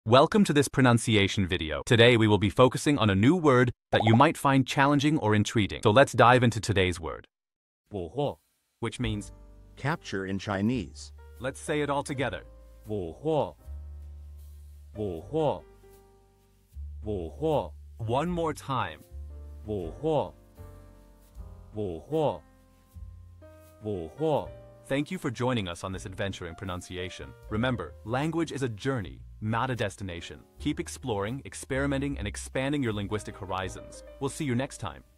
Welcome to this pronunciation video. Today we will be focusing on a new word that you might find challenging or intriguing. So let's dive into today's word, 捕获 which means, capture in Chinese. let's say it all together. 捕获捕获捕获 One more time. 捕获捕获捕获 Thank you for joining us on this adventure in pronunciation. Remember, language is a journey, not a destination. Keep exploring, experimenting, and expanding your linguistic horizons. We'll see you next time.